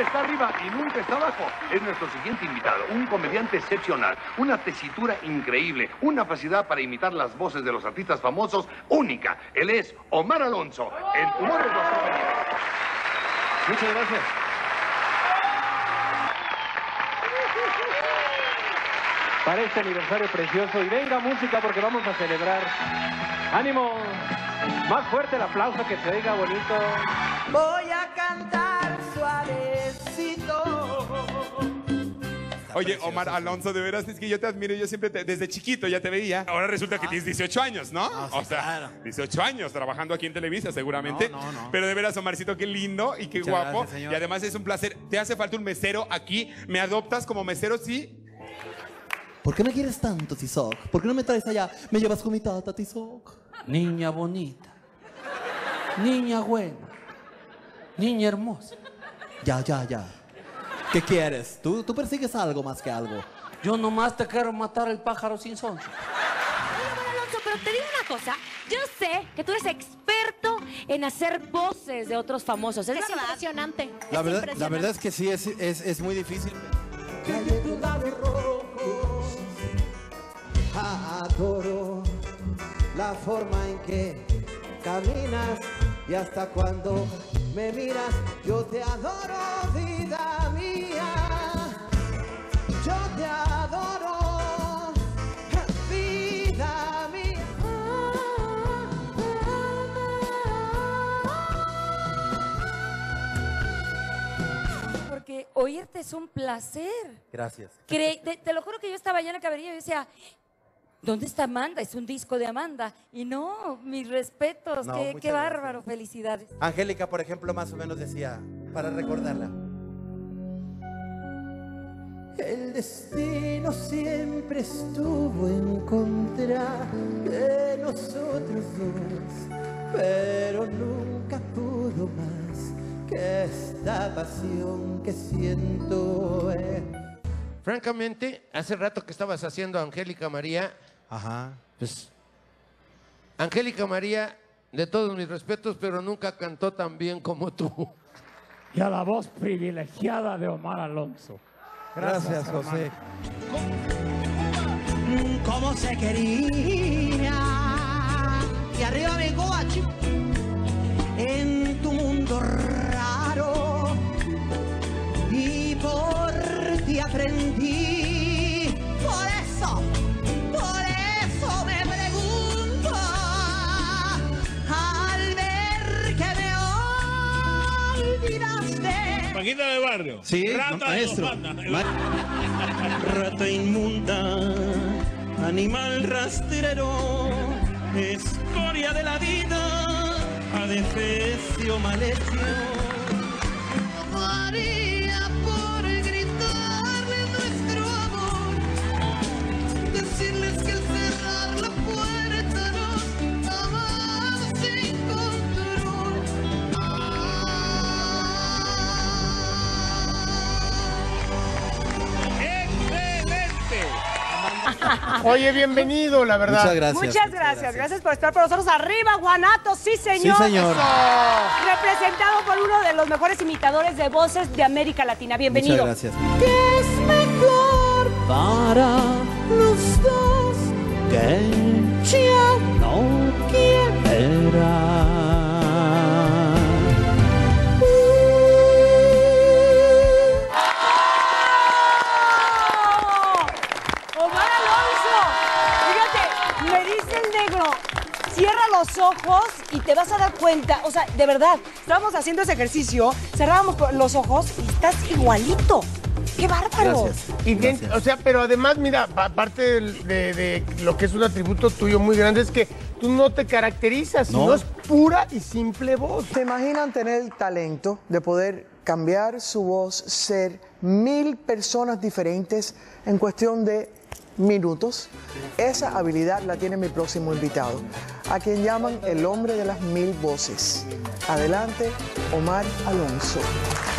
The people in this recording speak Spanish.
siempre está arriba y nunca está abajo. Es nuestro siguiente invitado, un comediante excepcional, una tesitura increíble, una facilidad para imitar las voces de los artistas famosos única. Él es Omar Alonso, el humor de los compañeros. Muchas gracias. Para este aniversario precioso. Y venga música porque vamos a celebrar. ¡Ánimo! Más fuerte el aplauso, que se oiga bonito. Voy a cantar suavecito. Oye, Omar Alonso, de veras, es que yo te admiro, yo siempre, desde chiquito ya te veía. Ahora resulta que tienes 18 años, ¿no? Sí, o sea, claro. 18 años trabajando aquí en Televisa, seguramente. No. Pero de veras, Omarcito, qué lindo y qué Muchas guapo. gracias, señor. Y además es un placer. ¿Te hace falta un mesero aquí? ¿Me adoptas como mesero, sí? ¿Por qué me quieres tanto, Tizoc? ¿Por qué no me traes allá? Me llevas con mi tata, Tizoc. Niña bonita. Niña buena. Niña hermosa. Ya. ¿Qué quieres? Tú persigues algo más que algo. Yo nomás te quiero matar el pájaro sin son. Oye, Omar Alonso, pero te digo una cosa. Yo sé que tú eres experto en hacer voces de otros famosos. Es impresionante. La verdad es que sí, es muy difícil. Calle tus labios rojos, adoro la forma en que caminas y hasta cuando me miras, yo te adoro, vida mía, yo te adoro, vida mía. Porque oírte es un placer. Gracias. Te lo juro que yo estaba allá en la caballería y decía, ¿dónde está Amanda? Es un disco de Amanda. Y no, mis respetos. No, qué muchas bárbaro, felicidades. Angélica, por ejemplo, más o menos decía, para recordarla. El destino siempre estuvo en contra de nosotros dos, pero nunca pudo más que esta pasión que siento. Francamente, hace rato que estabas haciendo a Angélica María, Ajá. pues Angélica María, de todos mis respetos, pero nunca cantó tan bien como tú. Y a la voz privilegiada de Omar Alonso. Gracias, José. Cómo se quería. Y arriba mi guachi. En tu mundo raro. Y por ti aprendí. Por eso me pregunto. Al ver que me olvidaste. Paquita de barrio. Sí, Rata maestro. de banda. Rata inmunda, animal rastrero, escoria de la vida, adefesio mal hecho. Haría por gritarle nuestro amor, decirles que al cerrar la puerta nos amamos sin control. Oye, bienvenido, la verdad. Muchas gracias. Muchas gracias. Gracias por estar con nosotros. Arriba, Guanatos. Sí, señor. Sí, señor. Representado por uno de los mejores imitadores de voces de América Latina. Bienvenido. Muchas gracias. ¿Qué es mejor Para los dos? que Ya no quiera. Omar Alonso. Fíjate, me dice el negro, cierra los ojos y te vas a dar cuenta. O sea, de verdad, estábamos haciendo ese ejercicio, cerrábamos los ojos y estás igualito. ¡Qué bárbaro! Gracias. O sea, pero además, mira, aparte de lo que es un atributo tuyo muy grande, es que tú no te caracterizas, sino es pura y simple voz. ¿Se imaginan tener el talento de poder cambiar su voz, ser 1000 personas diferentes en cuestión de minutos? Esa habilidad la tiene mi próximo invitado, a quien llaman el hombre de las 1000 voces. Adelante, Omar Alonso.